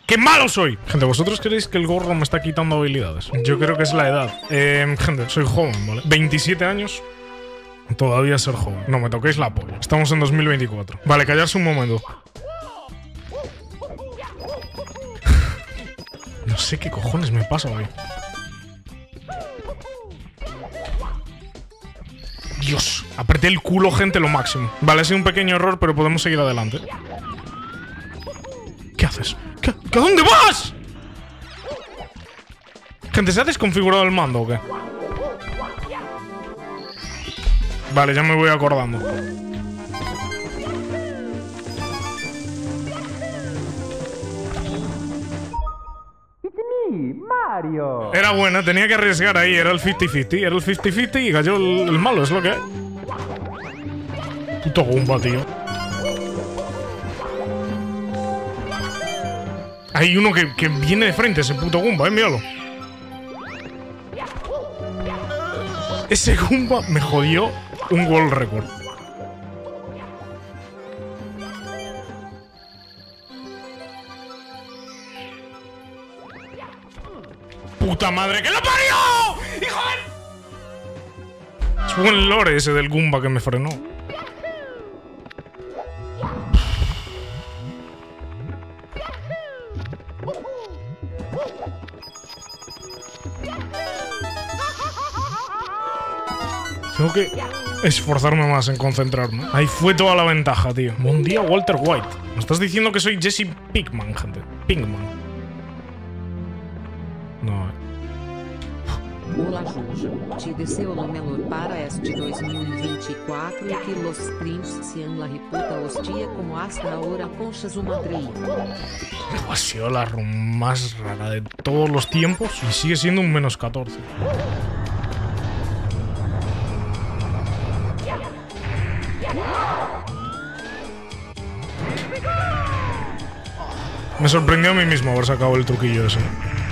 ¡Qué malo soy! Gente, ¿vosotros creéis que el gorro me está quitando habilidades? Yo creo que es la edad. Gente, soy joven, ¿vale? 27 años. Todavía ser joven. No me toquéis la polla. Estamos en 2024. Vale, callarse un momento. No sé qué cojones me pasa hoy. Dios, apreté el culo, gente, lo máximo. Vale, ha sido un pequeño error, pero podemos seguir adelante. ¿Qué haces? ¿A dónde vas? Gente, ¿se ha desconfigurado el mando o qué? Vale, ya me voy acordando. Mario. Era buena, tenía que arriesgar ahí, era el 50-50. Era el 50-50 y cayó el malo, es lo que hay. Puto Goomba, tío. Hay uno que viene de frente, ese puto Goomba, míralo. Ese Goomba me jodió un world record. ¡Puta madre que lo parió! ¡Hijo de... Es buen lore ese del Goomba que me frenó. Tengo que esforzarme más en concentrarme. Ahí fue toda la ventaja, tío. Buen día, Walter White. Me estás diciendo que soy Jesse Pinkman, gente. Pinkman. No. Olá, Jojo. Te deseo lo mejor para este 2024 y que los streams sean la reputa hostia como hasta ahora conchas uma madrid. Ha sido la run más rara de todos los tiempos y sigue siendo un menos 14. Me sorprendió a mí mismo haber sacado el truquillo ese.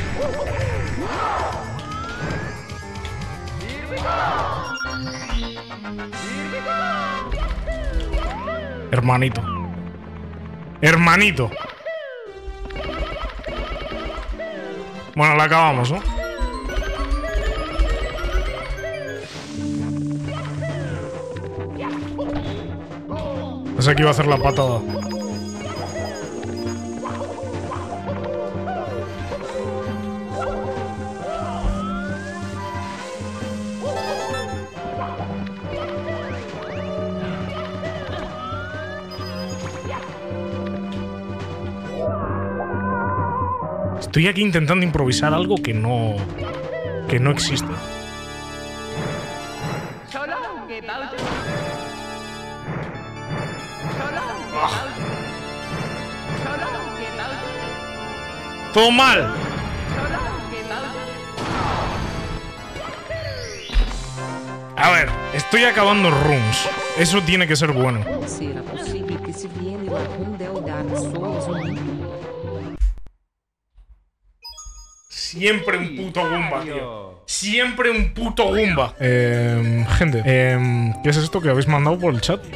Hermanito. Hermanito. Bueno, la acabamos, ¿no? Pensé que iba a hacer la patada. Estoy aquí intentando improvisar algo que no existe. Todo mal. A ver, estoy acabando runs. Eso tiene que ser bueno. ¿Será posible que se viene la run del Dark Souls 1? Siempre un puto Goomba, tío. Siempre un puto Goomba. Gente, ¿qué es esto que habéis mandado por el chat?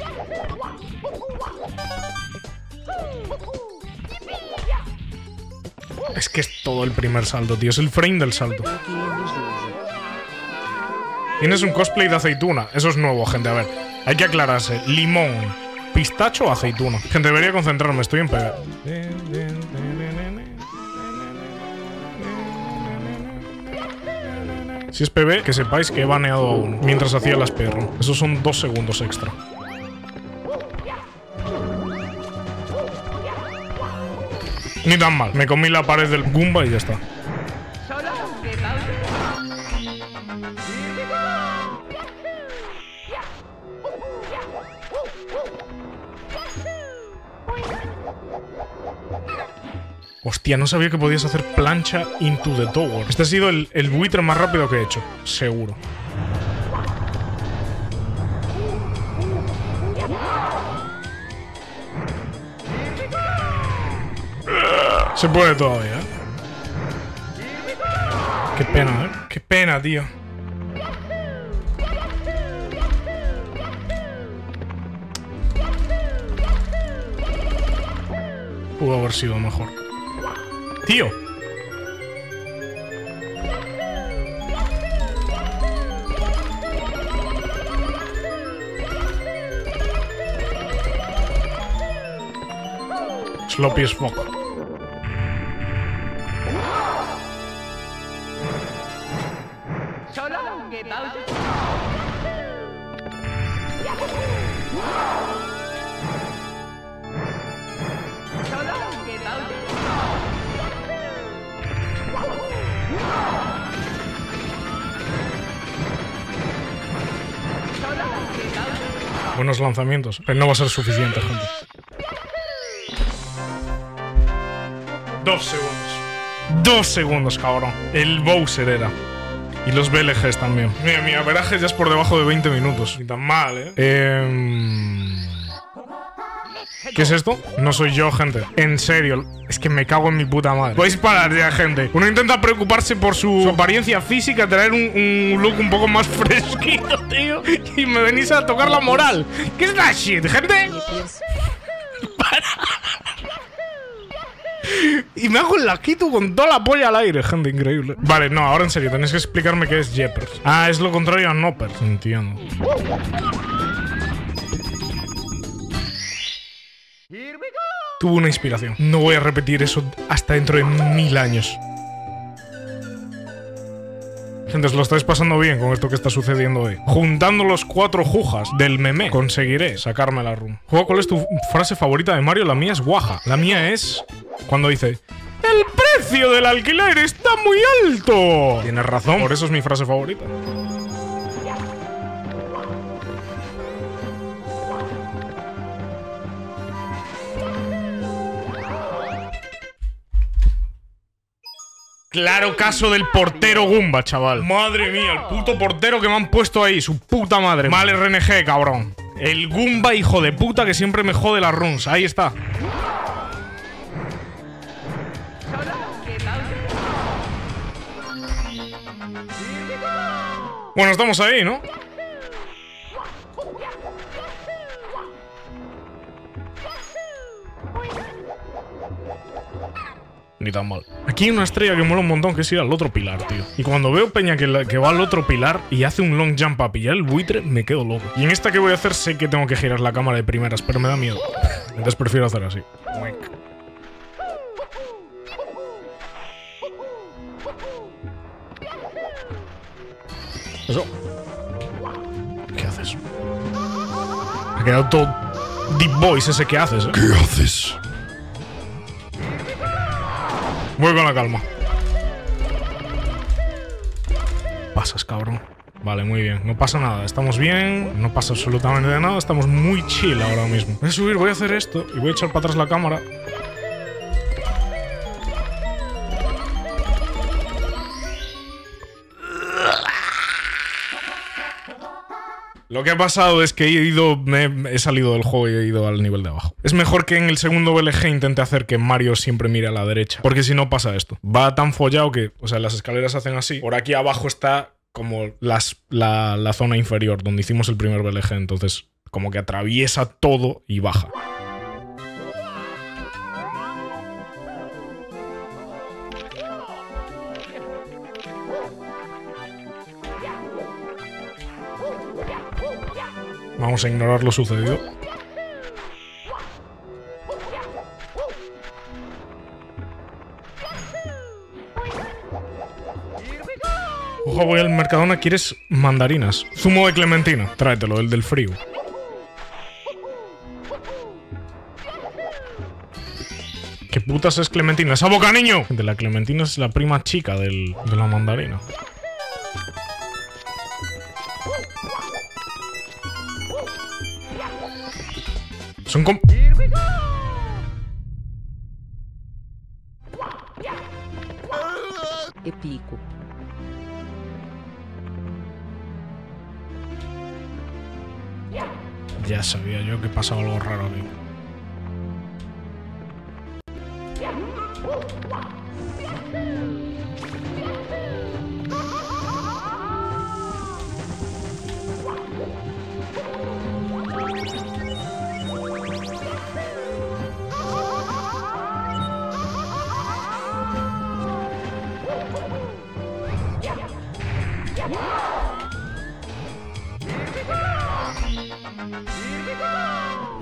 Es que es todo el primer salto, tío. Es el frame del salto. Tienes un cosplay de aceituna. Eso es nuevo, gente. A ver, hay que aclararse. Limón, pistacho o aceituna. Gente, debería concentrarme. Estoy en PB. Si es PB, que sepáis que he baneado a uno mientras hacía las PR. Esos son 2 segundos extra. Ni tan mal. Me comí la pared del Goomba y ya está. Hostia, no sabía que podías hacer plancha into the tower. Este ha sido el buitre más rápido que he hecho. Seguro. Se puede todavía, ¿eh? Qué pena, ¿eh? Qué pena, tío. Pudo haber sido mejor. Tío. Sloppy as fuck. Buenos lanzamientos, pero no va a ser suficiente, gente. 2 segundos. 2 segundos, cabrón. El Bowser era. Y los BLGs también. Mira, mi averaje ya es por debajo de 20 minutos. Ni tan mal, ¿Qué es esto? No soy yo, gente. En serio. Es que me cago en mi puta madre. Podéis parar ya, gente. Uno intenta preocuparse por su apariencia física, traer un look un poco más fresquito, tío. Y me venís a tocar la moral. ¿Qué es la shit, gente? Para. Y me hago el laquito con toda la polla al aire, gente, increíble. Vale, no, ahora en serio, tenéis que explicarme qué es Jeppers. Ah, es lo contrario a Noppers, entiendo. Tuve una inspiración. No voy a repetir eso hasta dentro de 1000 años. Gente, os lo estáis pasando bien con esto que está sucediendo hoy. Juntando los 4 jujas del meme, conseguiré sacarme la run. Juego, ¿cuál es tu frase favorita de Mario? La mía es guaja. La mía es cuando dice: ¡el precio del alquiler está muy alto! Tienes razón, por eso es mi frase favorita. Claro caso del portero Goomba, chaval. Madre mía, el puto portero que me han puesto ahí. Su puta madre. Mal RNG, cabrón. El Goomba, hijo de puta, que siempre me jode las runs. Ahí está. Bueno, estamos ahí, ¿no? Ni tan mal. Aquí hay una estrella que mola un montón, que es ir al otro pilar, tío. Y cuando veo peña que va al otro pilar y hace un long jump a pillar el buitre, me quedo loco. Y en esta que voy a hacer sé que tengo que girar la cámara de primeras, pero me da miedo. Entonces prefiero hacer así. Eso. ¿Qué haces? Me ha quedado todo Deep Voice ese que haces, ¿eh? ¿Qué haces? Voy con la calma. Pasas, cabrón. Vale, muy bien. No pasa nada. Estamos bien. No pasa absolutamente nada. Estamos muy chill ahora mismo. Voy a subir, voy a hacer esto. Y voy a echar para atrás la cámara. Lo que ha pasado es que he salido del juego y he ido al nivel de abajo. Es mejor que en el segundo BLG intente hacer que Mario siempre mire a la derecha. Porque si no pasa esto. Va tan follado que, o sea, las escaleras hacen así. Por aquí abajo está como la zona inferior, donde hicimos el primer BLG. Entonces, como que atraviesa todo y baja. Vamos a ignorar lo sucedido. Ojo, voy al Mercadona. ¿Quieres mandarinas? Zumo de clementina. Tráetelo, el del frío. ¿Qué putas es clementina? ¡Esa boca, niño! De la clementina es la prima chica de la mandarina. Son como... Épico. Ya sabía yo que pasaba algo raro aquí.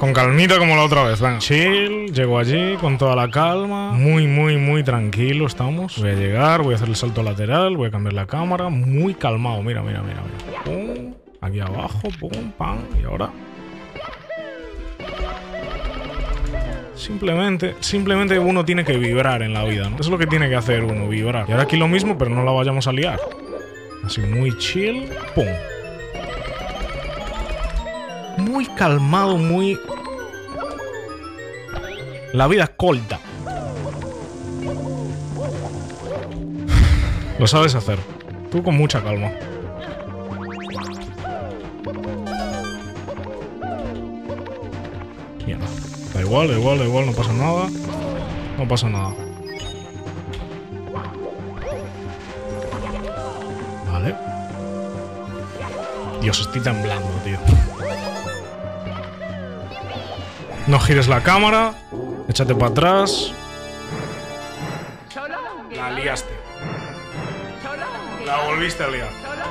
Con calmita como la otra vez. Venga, chill. Llego allí con toda la calma. Muy tranquilo estamos. Voy a llegar, voy a hacer el salto lateral, voy a cambiar la cámara. Muy calmado. Mira. Pum. Aquí abajo, pum, pam. Y ahora... Simplemente uno tiene que vibrar en la vida, ¿no? Eso es lo que tiene que hacer uno, vibrar. Y ahora aquí lo mismo, pero no la vayamos a liar. Así, muy chill. Pum. Muy calmado, muy... La vida es corta. Lo sabes hacer. Tú con mucha calma. Mierda. Da igual, no pasa nada. No pasa nada. Vale. Dios, estoy temblando, tío. No gires la cámara. Échate para atrás. La liaste. La volviste a liar.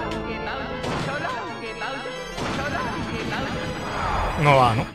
No va, ¿no?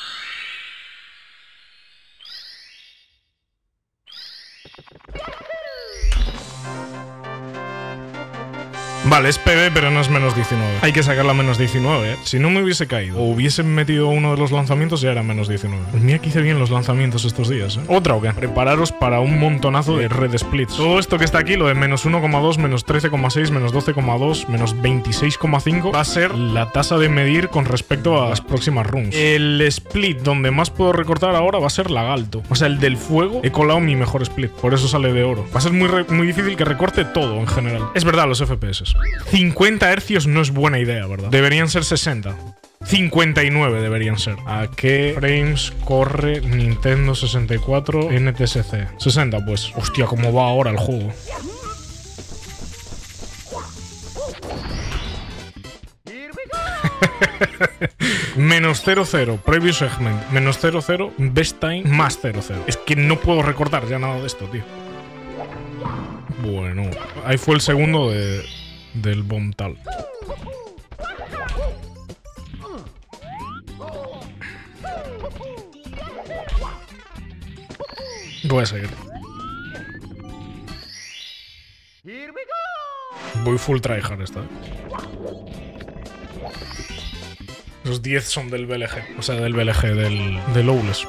Vale, es PB, pero no es menos 19. Hay que sacarla menos 19, ¿eh? Si no me hubiese caído o hubiesen metido uno de los lanzamientos, ya era menos 19. Pues mira que hice bien los lanzamientos estos días, ¿eh? ¿Otra o qué? Prepararos para un montonazo de red splits. Todo esto que está aquí, lo de menos 1,2, menos 13,6, menos 12,2, menos 26,5, va a ser la tasa de medir con respecto a las próximas runs. El split donde más puedo recortar ahora va a ser Lagalto. O sea, el del fuego, he colado mi mejor split. Por eso sale de oro. Va a ser muy difícil que recorte todo en general. Es verdad, los FPS. 50 hercios no es buena idea, ¿verdad? Deberían ser 60. 59 deberían ser. ¿A qué frames corre Nintendo 64 NTSC? 60, pues. Hostia, cómo va ahora el juego. Menos 0,0, previous segment. Menos 0,0, best time, más 0,0. Es que no puedo recortar ya nada de esto, tío. Bueno, ahí fue el segundo del Bomtal. Voy a seguir. Voy full tryhard esta vez. Los 10 son del BLG. O sea, del BLG, del Owless.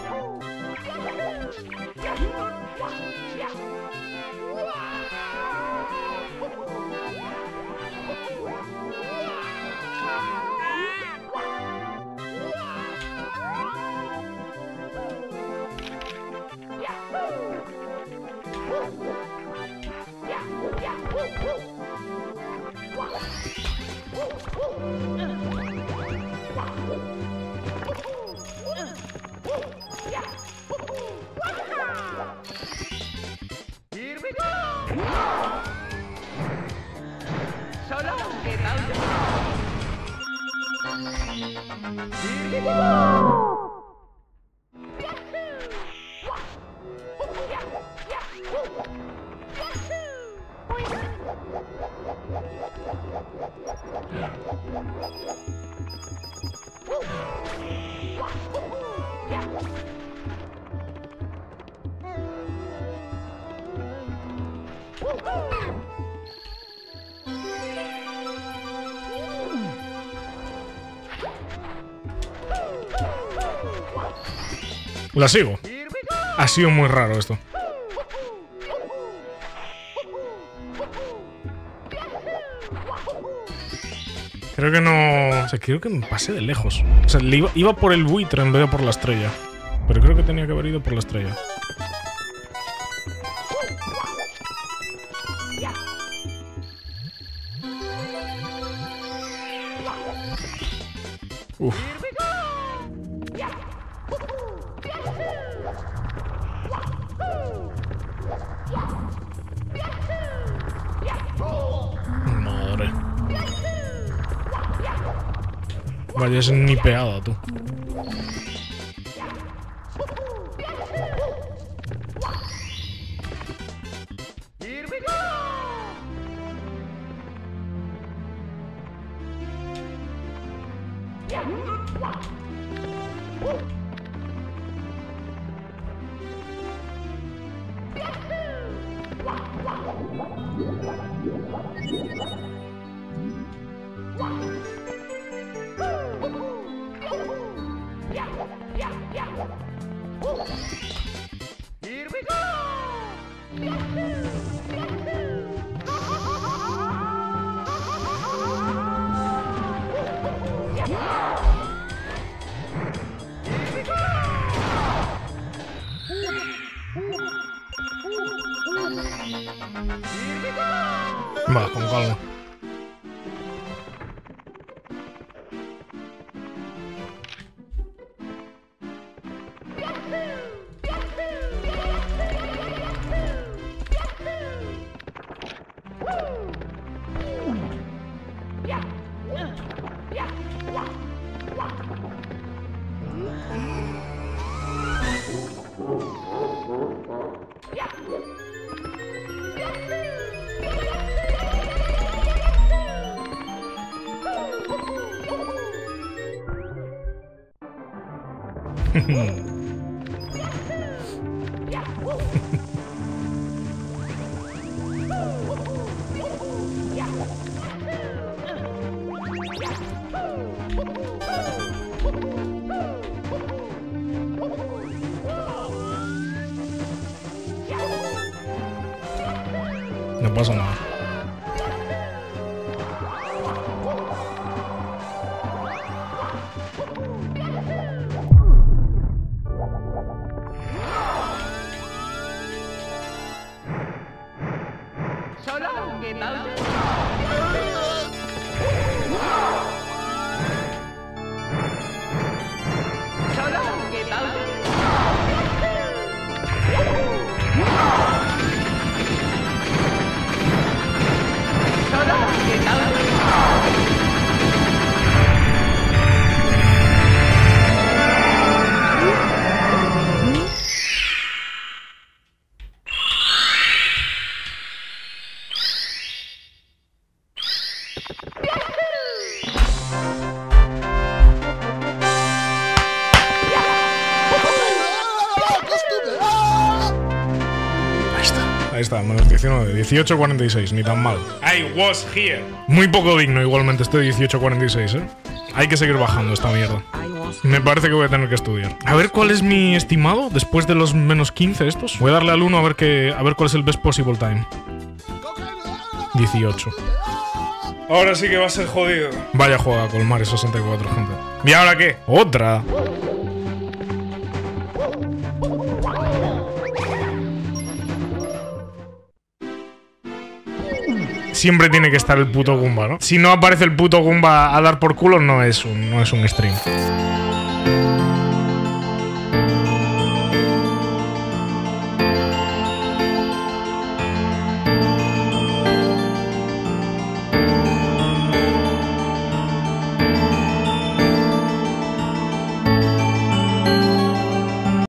La sigo. Ha sido muy raro esto. Creo que no... O sea, creo que me pasé de lejos. O sea, iba por el buitre en vez de por la estrella. Pero creo que tenía que haber ido por la estrella. Uf. Madre. Vaya, es nipeada, tú. Va, con calma. No pasa nada. Ahí está, menos 19, 18-46, ni tan mal. I was here. Muy poco digno igualmente este 18-46, ¿eh? Hay que seguir bajando esta mierda. Me parece que voy a tener que estudiar. A ver cuál es mi estimado después de los menos 15 estos. Voy a darle al 1 a ver cuál es el best possible time. 18. Ahora sí que va a ser jodido. Vaya juega Colmar 64, gente. ¿Y ahora qué? ¡Otra! Siempre tiene que estar el puto Goomba, ¿no? Si no aparece el puto Goomba a dar por culo, no es un stream.